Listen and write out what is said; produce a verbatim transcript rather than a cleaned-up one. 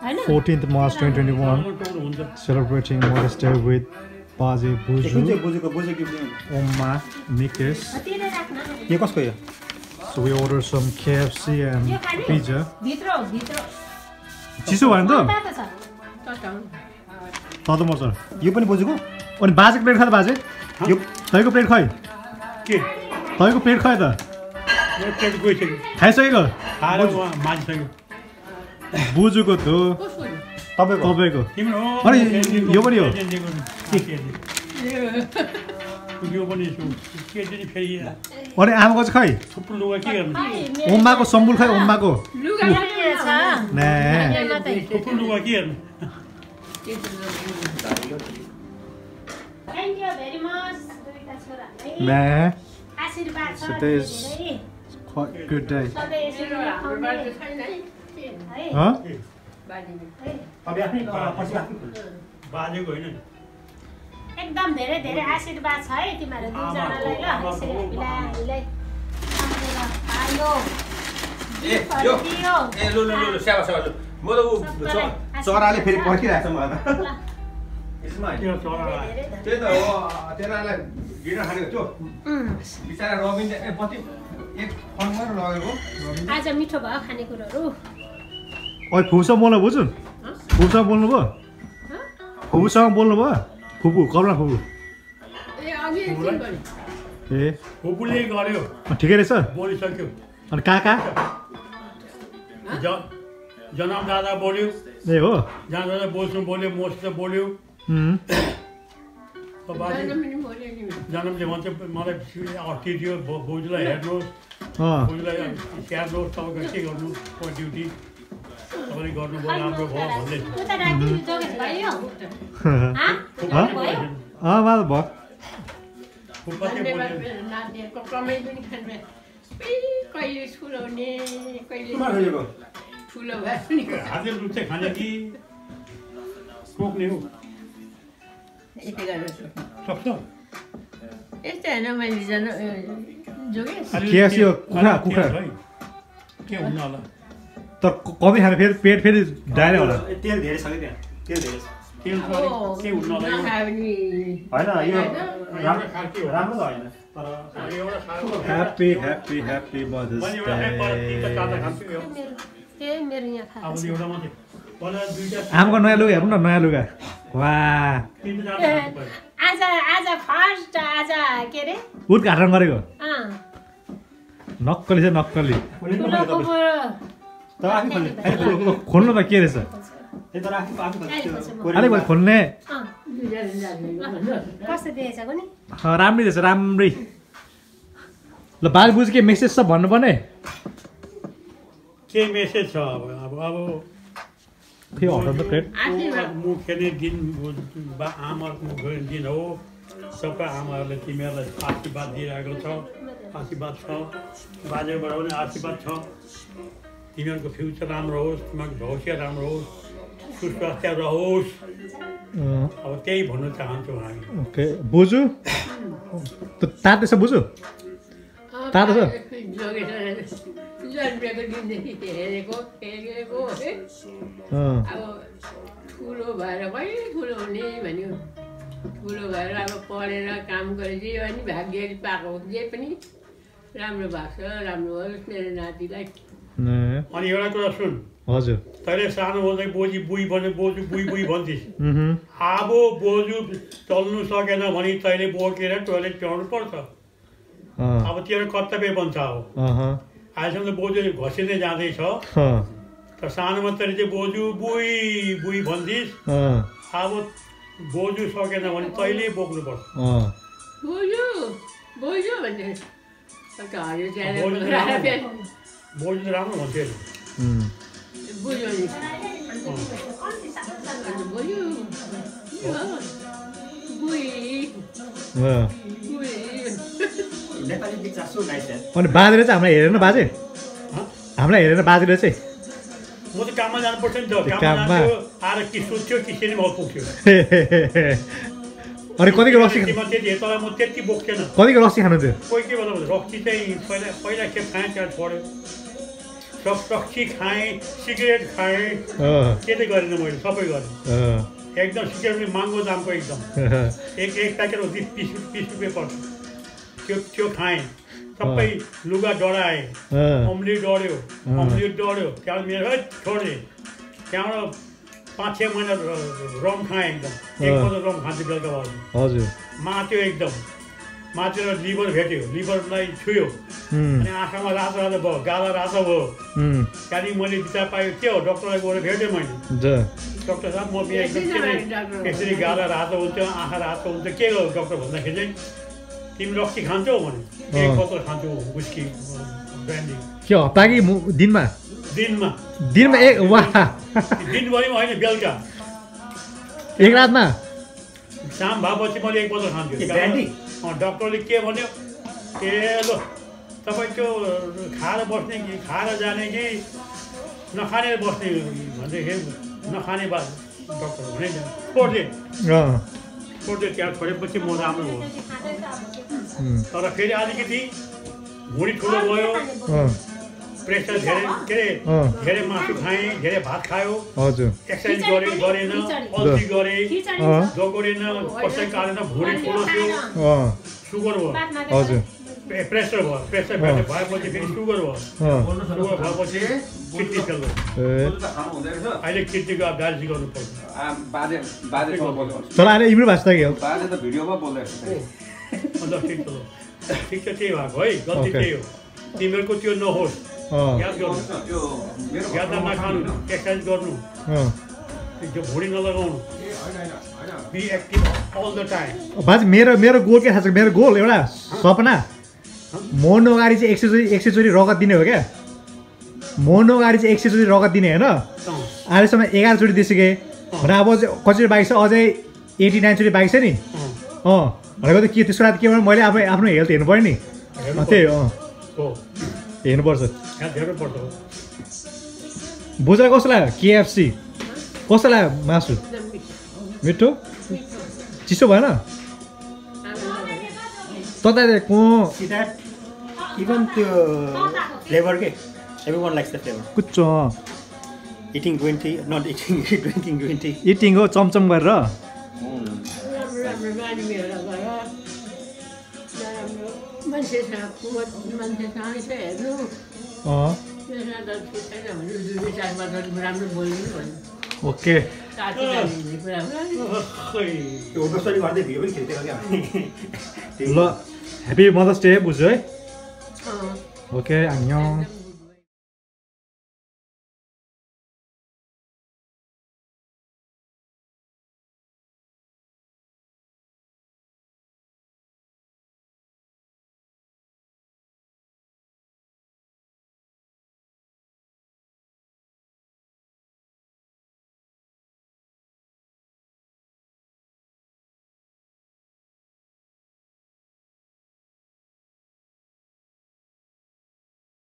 fourteenth March twenty twenty-one, celebrating Mother's Day with Baje Buju, Oma, Mikes. So we ordered some K F C and pizza. चिसो भयो नि त? ततो मर्छ। यो पनि बुजुको? अनि बाजेको प्लेट खा त बाजे? यो तैको प्लेट खै? के? तैको प्लेट खै त? मेरो प्लेट गइसक्यो। खाइसकेको? खाएर उहाँ मान्छेको। बुजुको त तपाईको तपाईको अनि यो पनि हो यो पनि छु के चाहिँ फेरि अनि आमाको चाहिँ खै थुप्रो लुगा के गर्नु ओम्माको सम्बुल खै ओम्माको लुगा छ ने थुप्रो लुगा के गर्नु थ्यांक यू भेरी मच दुईटा छोरा ने आशीर्वाद छ quite good day huh एकदम धेरै धेरै आशीर्वाद छ है तिम्रो दुईजनालाई ल यसरी हामीलाई हामीलाई आयो ए यो ए लु लु लु स्याबा स्याबा लु म त चराले फेरि पर्खिरहेछ मलाई त यसमा त्यो चरा त्यही त हो तेरालाई गिर खानेको त्यो बिचारा रबिन ए पति एक फनमा लगेको आज मिठो भयो खानेकुराहरु ओइ फुसा बोल्न बुझ्नु फुसा बोल्नु भयो फुसँग बोल्नु भयो फुपु कमला फुपु ए अघि एकछिन गरे ए फुपुले गर्यो ठिकै रहेछ बोलिसक्यो अनि काका ज जनम दादा बोल्यो ए हो जन दादा बोल्नु बोल्यो मोस्ट बोल्यो हम जनम पनि बोल्यो नि जनम चाहिँ भन्छ मलाई अर्टी दियो बोजुलाई हेर्नुस् अ बोजुलाई स्याहार्नुस् तपाईको के गर्नु को ड्युटी तपाईले गर्नु भयो राम्रो भयो भन्दै त्यो त राति जगेस भयो ह अ माल भयो फुपते बोल्यो नानीहरुको कमाइ पनि खान्छ कहिले स्कुल आउने कहिले ठुलो भए पनि हातेल दुध चाहिँ खाने कि कोक्ने हो यति गरेर सक्छ यस्तो हैन मैले जन जोगेस के आस्यो कुखुरा कुखुरा के हुन होला त कति खाने फेरि पेट फेरि डाइरे होला तेल धेरै छ के त्यहाँ तेल धेरै छ तेल के हुन होला हैन यो राम्रो खालको राम्रो त हैन तर happy happy happy mother's day ए मेरो यहाँ खा अब एउटा मात्रै बला दुईटा आमाको नयाँ लुगा हेर्नु न नयाँ लुगा वाह आज आज फर्स्ट आज के रे उद्घाटन गरेको अ नक्कली छ नक्कली खोल्नु त के रहेछ अलिक भयो खोल्ने राम्रै रहेछ राम्रै ल बाल बुझ के मेसेज छ भन्नुपर्ने के मेसेज छ अब अब फेरि हटाउनु त प्लेट मुख्यले दिन आमाको दिन हो सबै आमाहरूले तिमीहरूलाई आशीर्वाद दिइरहेको छ आशीर्वाद छ बाजेबाट पनि आशीर्वाद छ तिमीहरूको फ्युचर राम्रो होस् तिमीहरूको भविष्य राम्रो होस् सुस्वास्थ्य रहोस् अब त्यही भन्न चाहन्छौँ हामी ओके बुझु त तातो छ बुझु तातो छ जन्मेको दिनदेखि हेरेको हेरेको है अब ठुलो भएर कहिले ठुलो हुने भन्यो ठुलो भएर अब पढेर काम गरेर जे पनि भाग्यले पाएको जे पनि राम्रो भएको छ राम्रो होस् मेरो नातिलाई अनि एउटा कुरा सुन हजुर तैँले सानो हुँदै बोजी बुई भने बोजू बुई बुई भन्थिस् अब बोजू चल्नु सकेन भने तैँले बोकेर टोइलेट चढ्नु पर्छ अब तेरो कर्तव्य बन्छ हो आजसम्म त बोजू घसिँदै जाँदैछ त सानोमा तैँले चाहिँ बोजू बुई बुई भन्थिस् अब बोजू सकेन भने तैँले बोक्नुपर्छ बोजू बोजू भन्ने बोजू राम्रो भन्थ्यो बुझ्यो नि बुझ्यो अनि बाजेले चाहिँ हामीलाई हेरेन बाजे हामीलाई हेरेर बाजेले चाहिँ म त काममा जानुपर्छ नि त काममा आएर के सोध्थ्यो किसिमले म पुग्थ्यो अनि कतिको रक्सी म त्यति तर म त्यति बोक्थेन कतिको रक्सी खानु थियो कोही के भन्दा रक्सी चाहिँ पहिला पहिला खेप खाएँ त्यहाँ छोड्यो सक्सी खाएँ सिगरेट खाएँ के चाहिँ गरेन मैले सबै गरेँ एकदम सिगरेट पनि महँगो दामको एकदम एक एक प्याकेट बिस बिस बिस रुपियाँ पर्छ त्यो त्यो खाएँ सबै लुगा डढाएँ अम्ली डढ्यो अम्ली डढ्यो त्यहाँबाट मेरो छोडेँ त्यहाँबाट पाँच छ महिना रम खाएँ एकदम एक बजे रम खान्थ्यो बेलुका हजुर माथ्यो एकदम माथेर लिभर भेट्यो लिभरलाई छुयो अनि आँखामा रातो रातो भयो गाला रातो भयो त्यहाँदेखि मैले विचार पायो के हो डक्टरलाई गएर भेटेँ मैले डक्टर साहब म एकदम यसरी गाला रातो हुन्छ आँखा रातो हुन्छ के हो डक्टर भन्दाखेरि चाहिँ तिमी रक्सी खान्छौ भने एक बोतल खान्छौ विस्की ब्रान्डी के हप्ता कि दिनमा दिनमा दिनमा एक वाह दिनभरिमा होइन बेलुका एक रातमा शाम भएपछि मैले एक बोतल खान्छु ब्रान्डी डक्टरले के भन्यो ए ल तपाईँ त्यो खाएर बस्ने कि खाएर जाने कि नखाने बस्ने भन्दाखेरि नखाने बा डक्टर भने छोडिदिए छोडिदिए त्यहाँ छोडेपछि म राम्रो हो तर फेरि अलिकति भुँडी ठुलो भयो प्रेसर धेरै के अरे धेरै मासु खाएँ धेरै भात खायो हजुर एक्सर्साइज गरे गरेन अल्छी गरेँ दगोरेन कसै काटेन भुँडी ठुलो थियो सुगर भयो हजुर प्रेसर भयो प्रेसर भएपछि फेरि सुगर भयो सुगर भएपछि किडनी फेल भयो अहिले किडनीको अब डायलिसिस गर्नुपर्छ तर अहिले इम्रो भाषा के हो अन्त ठिक छ ठिक छ त्यही भएको है गल्ती त्यही हो तिमीहरूको त्यो नहोस् याद गर्नु याद नखानु एक्सर्साइज गर्नु त्यो भुँडी नलगाउनु be active all the time बाजे मेरो मेरो गोल के थाहा छ मेरो गोल एउटा सपना मोर्नु अगाडि चाहिँ एक सय एक सय चोटि रगत दिने हो क्या मोर्नु अगाडि चाहिँ एक सय चोटि रगत दिने होइन अहिलेसम्म एघार चोटि दिइसकेँ र अब चाहिँ कतिचोटि बाइक छ अझै एटी नाइन चोटि बाइक छ नि अँ भनेको त के त्यसको लागि के भन्नु मैले आफै आफ्नो हेल्थ हेर्नु पऱ्यो नि त्यही अँ हेर्नुपर्छ बुझा कस्तो लाग्यो केएफसी कस्तो लाग्यो मासु मिठो चिसो भएन तपाईँको इभन त्यो फ्लेभर के everyone likes the flavour कुच्चो eating twenty not eating drinking twenty eating हो चमचम गरेर ओके ल ह्याप्पी मदर्स डे बुझ्यो है ओके आन्योङ